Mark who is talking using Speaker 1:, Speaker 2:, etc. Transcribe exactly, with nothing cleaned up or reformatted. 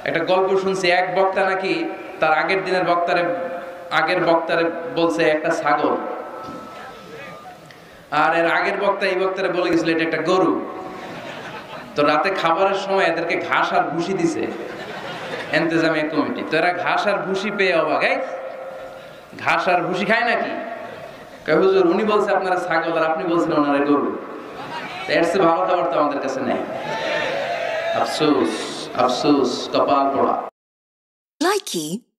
Speaker 1: একটা গল্প শুনছি, এক বক্তা নাকি তার আগের দিনের বক্তারে আগের বক্তারে বলছে একটা ছাগল, আর এর আগের বক্তা এই বক্তারে বলে গেছিল এটা একটা গরু। তো রাতে খাবারের সময় এদেরকে ঘাস আর ভুসি দিছে ইন্তেজামিয়া কমিটি। তো এরা ঘাস আর ভুসি পেয়ে অবাক, এই ঘাস আর ভুসি খায় নাকি? কয় হুজুর উনি বলছে আপনারা ছাগল আর আপনি বলছেন ওনারা গরু, এর চেয়ে ভালো খাবার তো আমাদের কাছে নেই। আফসোস আফসোস, কপাল পোড়া।
Speaker 2: Likey